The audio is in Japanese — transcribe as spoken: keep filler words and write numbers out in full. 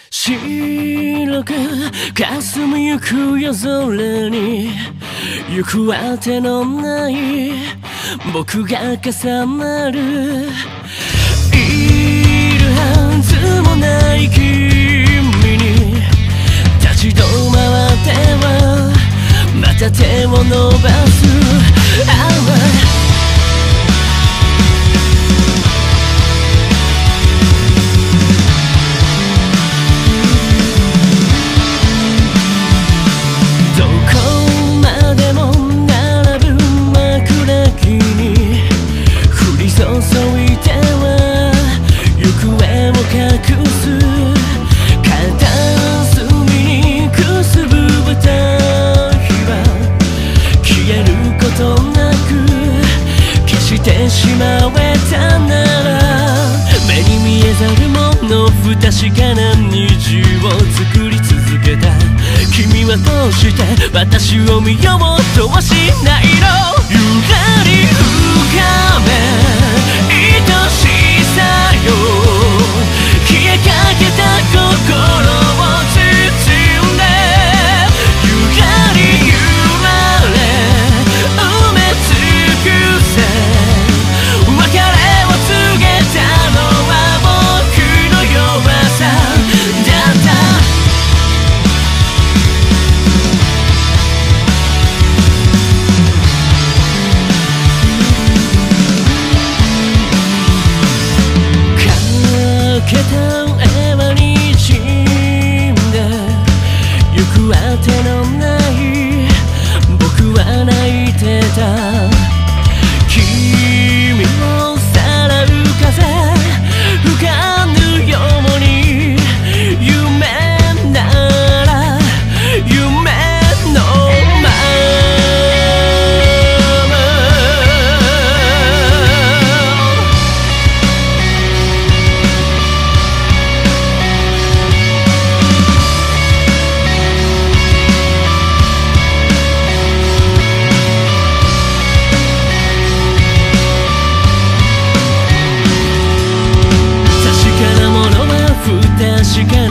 白く霞むゆく夜空に行くあてのない僕が重なる、いるはずもない君に立ち止まってはまた手を伸ばす。しまえたなら目に見えざるもの不確かな虹を作り続けた君はどうして私を見ようとはしないの。ゆらり深め愛しさよ消えかけた心を包んでゆらりゆられ埋め尽くせけた絵はにじんで行くあてのない僕は泣いてた。君をさらう風吹かぬように夢なら夢のま確かな